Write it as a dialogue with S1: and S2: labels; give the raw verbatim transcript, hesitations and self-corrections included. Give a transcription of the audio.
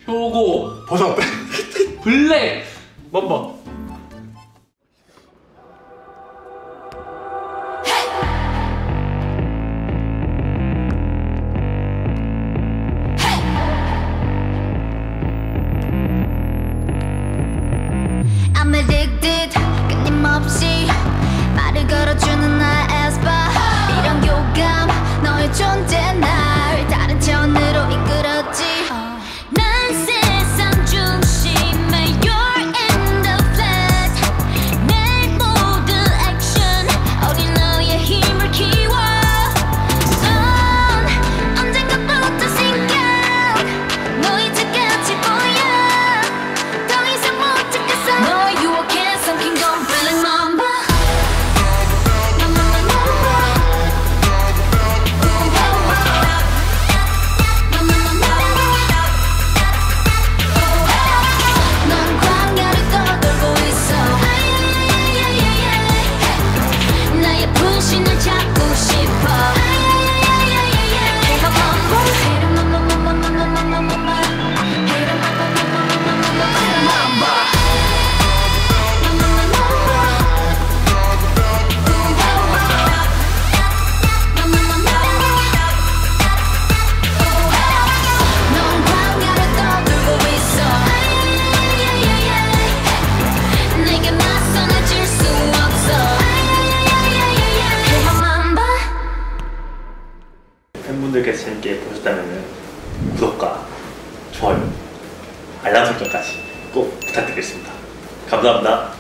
S1: 효고
S2: 버섯.
S1: 블랙 맘바.
S3: I'm addicted 끊임없이 말을 걸어주는 나의 에스파 이런 교감 너의 존재 날 다른 차원으로 이끌었지 난 세상 중심에 You're in the flat 내 모든 액션 어린 너의 힘을 키워 넌 언젠가부터 sink out 너의 뜻같이 보여 더 이상 못 참겠어 너의 유혹에 삼킨 건 Black Mamba 넌 광야를 떠돌고 있어 나의 분신을 잡고 싶어 Hey Mamba Hey Mamba Mamba Mamba Mamba Hey Mamba Mamba 넌 광야를 떠돌고 있어 내게 맞서나질 수 없어 Hey Mamba
S4: 팬분들께서 재밌게 보셨다면 구독과 좋아요, 알람 설정까지 꼭 부탁드리겠습니다. 감사합니다.